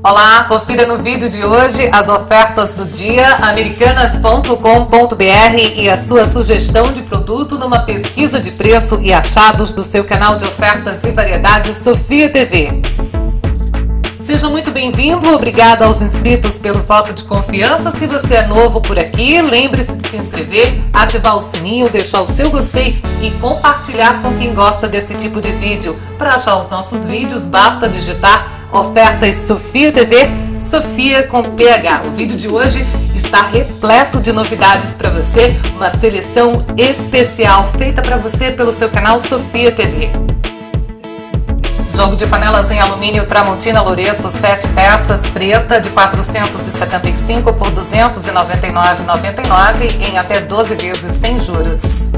Olá, confira no vídeo de hoje as ofertas do dia americanas.com.br e a sua sugestão de produto numa pesquisa de preço e achados do seu canal de ofertas e variedades Sofia TV. Seja muito bem-vindo, obrigada aos inscritos pelo voto de confiança. Se você é novo por aqui, lembre-se de se inscrever, ativar o sininho, deixar o seu gostei e compartilhar com quem gosta desse tipo de vídeo. Para achar os nossos vídeos, basta digitar Ofertas Sofia TV, Sofia com PH. O vídeo de hoje está repleto de novidades para você, uma seleção especial feita para você pelo seu canal Sofia TV. Jogo de panelas em alumínio Tramontina Loreto, 7 peças, preta, de 475 por 299,99 em até 12 vezes sem juros.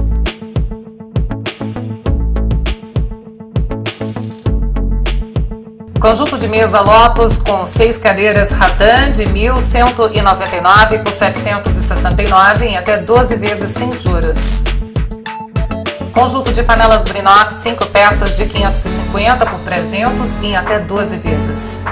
Conjunto de mesa Lotus com 6 cadeiras Ratan de 1.199 por 769 em até 12 vezes sem juros. Conjunto de panelas Brinox 5 peças de 550 por 300 em até 12 vezes.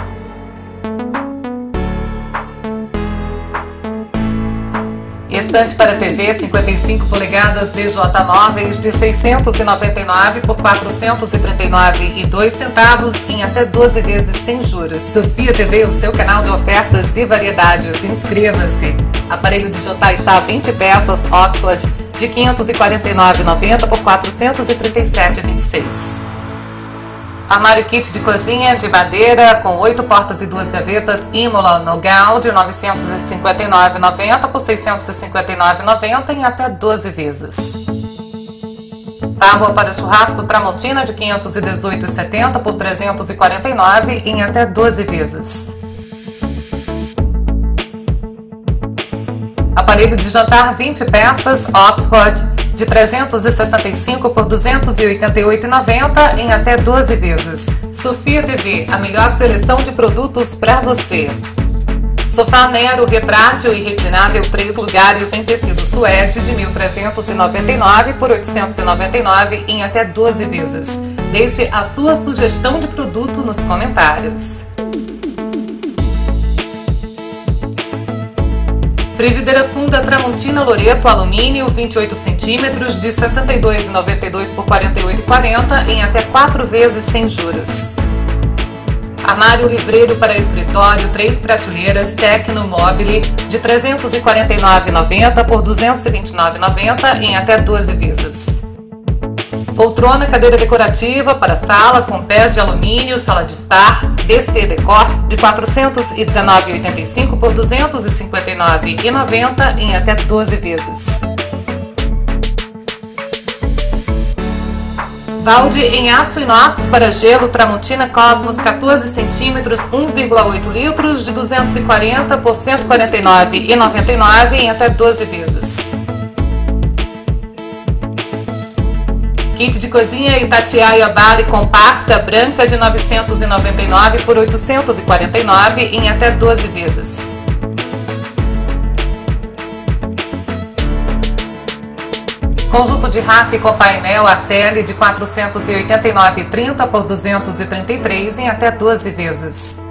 Estante para TV 55 polegadas DJ Móveis de 699 por 439,02 centavos em até 12 vezes sem juros. Sofia TV, o seu canal de ofertas e variedades. Inscreva-se. Aparelho de jantar e chá 20 peças Oxford de 549,90 por 437,26. Armário kit de cozinha de madeira com 8 portas e 2 gavetas Imola Nogal de 959,90 por 659,90 em até 12 vezes. Tábua para churrasco Tramontina de 518,70 por 349 em até 12 vezes. Aparelho de jantar 20 peças Oxford de 365 por 288,90 em até 12 vezes. Sofia TV, a melhor seleção de produtos para você. Sofá Nero retrátil e reclinável 3 lugares em tecido suede de 1.399 por 899 em até 12 vezes. Deixe a sua sugestão de produto nos comentários. Frigideira funda Tramontina Loreto alumínio 28 cm de 62,92 por 48,40 em até 4 vezes sem juros. Armário livreiro para escritório 3 prateleiras Tecnomobile de 349,90 por 229,90 em até 12 vezes. Poltrona cadeira decorativa para sala com pés de alumínio, sala de estar, DC Decor de 419,85 por 259,90 em até 12 vezes. Balde em aço inox para gelo Tramontina Cosmos 14 cm 1,8 litros de 240 por 149,99 em até 12 vezes. Kit de cozinha Itatiaia Bari compacta branca de 999 por 849 em até 12 vezes. Conjunto de rack com painel Artelli de 489,30 por 233 em até 12 vezes.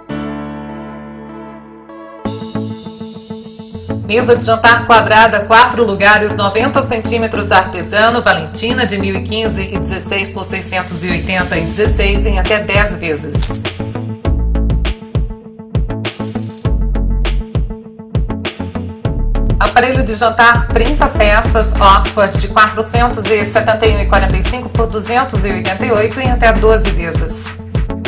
Mesa de jantar quadrada 4 lugares 90 cm artesano Valentina de 1.015,16 por 680,16 em até 10 vezes. Aparelho de jantar 30 peças Oxford de 471,45 por 288 em até 12 vezes.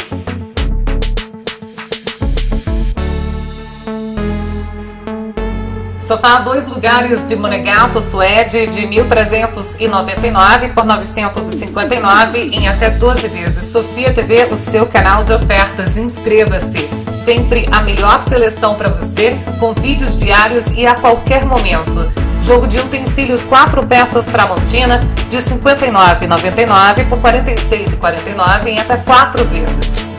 Sofá 2 lugares de Monegato suede de 1.399 por 959 em até 12 vezes. Sofia TV, o seu canal de ofertas. Inscreva-se. Sempre a melhor seleção para você, com vídeos diários e a qualquer momento. Jogo de utensílios 4 peças Tramontina de 59,99 por 46,49 em até 4 vezes.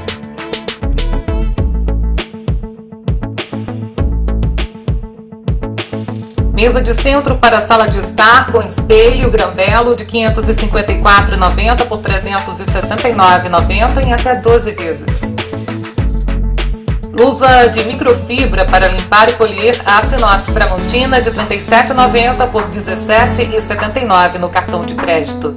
Mesa de centro para sala de estar com espelho Grandelo de 554,90 por 369,90 em até 12 vezes. Luva de microfibra para limpar e polir aço inox Tramontina de R$ 37,90 por R$ 17,79 no cartão de crédito.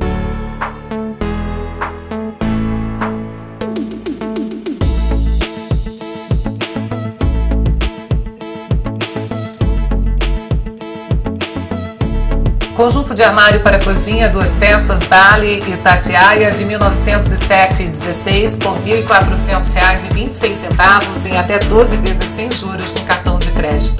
Conjunto de armário para cozinha, 2 peças, Bali e Tatiaia de 1907,16 por R$ 1.400,26 em até 12 vezes sem juros no cartão de crédito.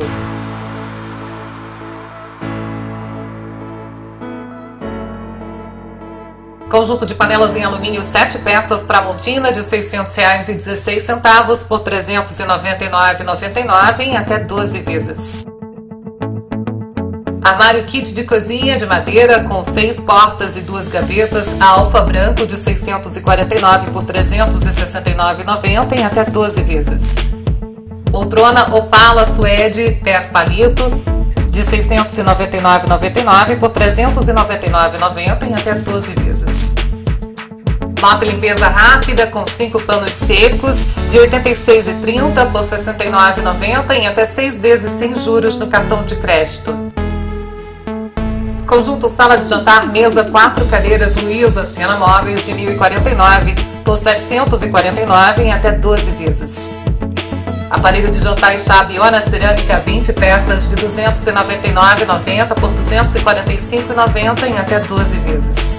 Conjunto de panelas em alumínio 7 peças, Tramontina de R$ 600,16 por R$ 399,99 em até 12 vezes. Armário kit de cozinha de madeira com 6 portas e 2 gavetas, Alfa branco de R$ 649 por R$ 369,90 em até 12 vezes. Poltrona Opala Suede pés palito de R$ 699,99 por R$ 399,90 em até 12 vezes. Mop limpeza rápida com 5 panos secos de R$ 86,30 por R$ 69,90 em até 6 vezes sem juros no cartão de crédito. Conjunto sala de jantar, mesa, 4 cadeiras Luiza Siena Móveis de R$ 1.049 por R$ 749 em até 12 vezes. Aparelho de jantar e chá Biona cerâmica 20 peças de R$ 299,90 por R$ 245,90 em até 12 vezes.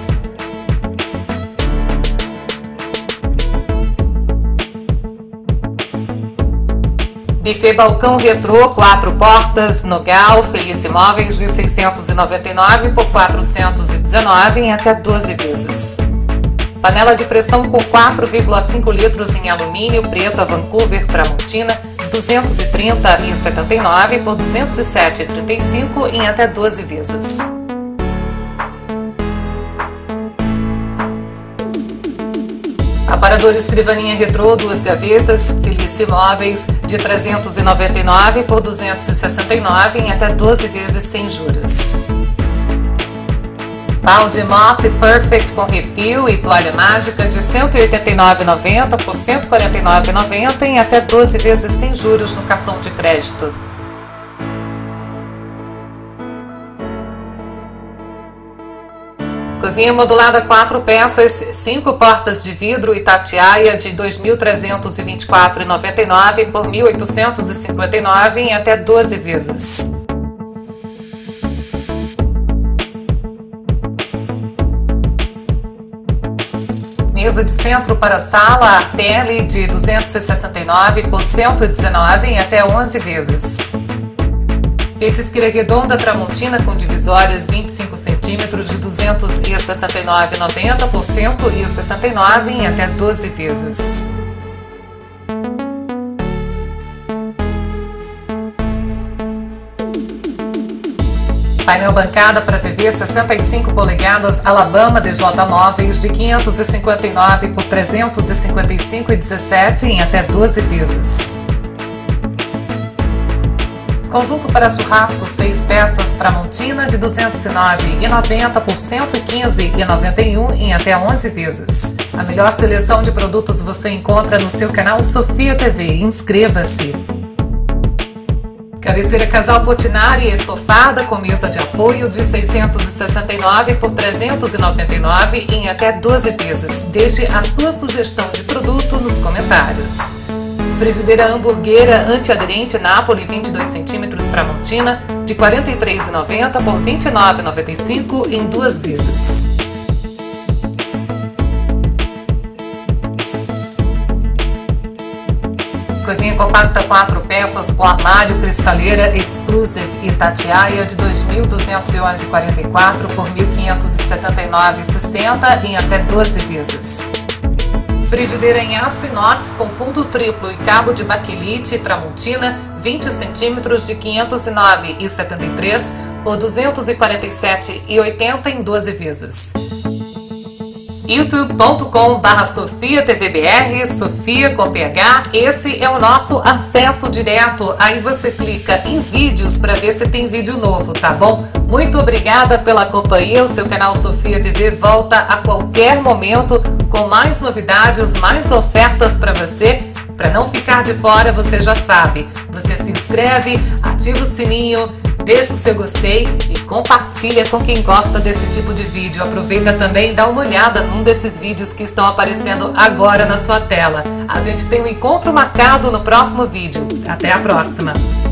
Buffet balcão retrô, 4 portas, Nogal, Felice Móveis de R$ 699 por R$ 419 em até 12 vezes. Panela de pressão com 4,5 litros em alumínio, preta, Vancouver, Tramontina, de R$ 230,79 por R$ 207,35 em até 12 vezes. Aparador escrivaninha retrô, 2 gavetas, Felice Móveis, de R$ 399 por R$ 269 em até 12 vezes sem juros. Balde Mop Perfect com refil e toalha mágica de R$ 189,90 por R$ 149,90 em até 12 vezes sem juros no cartão de crédito. Cozinha modulada 4 peças, 5 portas de vidro e Tatiaia de R$ 2.324,99 por R$ 1.859 em até 12 vezes. Mesa de centro para sala Artelli de R$ 269 por R$ 119 em até 11 vezes. Petisqueira redonda Tramontina com divisórias 25 cm de R$ 269,90 por R$ 169 em até 12 vezes. Painel bancada para TV 65 polegadas Alabama DJ Móveis de R$ 559 por R$ 355,17 em até 12 vezes. Conjunto para churrasco 6 peças Tramontina de R$ 209,90 por R$ 115,91 em até 11 vezes. A melhor seleção de produtos você encontra no seu canal Sofia TV. Inscreva-se! Cabeceira casal Portinari estofada com mesa de apoio de R$ 669 por R$ 399 em até 12 vezes. Deixe a sua sugestão de produto nos comentários. Frigideira hamburguera antiaderente Napoli 22 cm Tramontina de R$ 43,90 por R$ 29,95 em 2 vezes. Cozinha compacta 4 peças com armário, cristaleira Exclusive e Tatiaia de R$ 2.211,44 por R$ 1.579,60 em até 12 vezes. Frigideira em aço inox com fundo triplo e cabo de baquelite Tramontina 20 cm de R$ 509,73 por R$ 247,80 em 12 vezes. youtube.com/SofiaTVBR, Sofia com PH, esse é o nosso acesso direto, aí você clica em vídeos para ver se tem vídeo novo, tá bom? Muito obrigada pela companhia, o seu canal Sofia TV volta a qualquer momento com mais novidades, mais ofertas para você. Para não ficar de fora, você já sabe, você se inscreve, ativa o sininho, deixa o seu gostei e compartilha com quem gosta desse tipo de vídeo. Aproveita também e dá uma olhada num desses vídeos que estão aparecendo agora na sua tela. A gente tem um encontro marcado no próximo vídeo. Até a próxima!